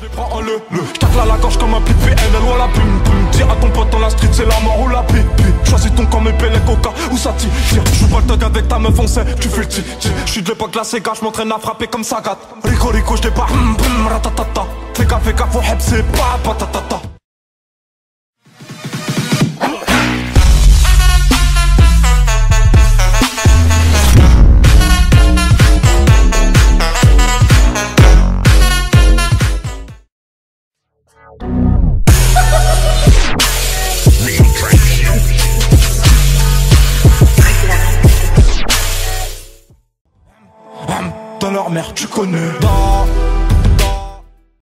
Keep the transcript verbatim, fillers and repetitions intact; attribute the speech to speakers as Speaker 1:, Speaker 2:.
Speaker 1: Je les prends en le, le J'tacle à la gorge comme un P P N L ou la pum pum. Dis à ton pote dans la street c'est la mort ou la pipi. Choisis ton camp, mes pélés, coca ou ça tire. J'joue pas le thug avec ta meuf, on sait, tu fais le ti. J'suis de l'époque de la Sega, j'm'entraîne à frapper comme ça gâte. Rico Rico j'débarque, bum bum ratatata. Fais gaffe, fais gaffe, au heb c'est pas patatata. Dans leur mère tu connais. Dans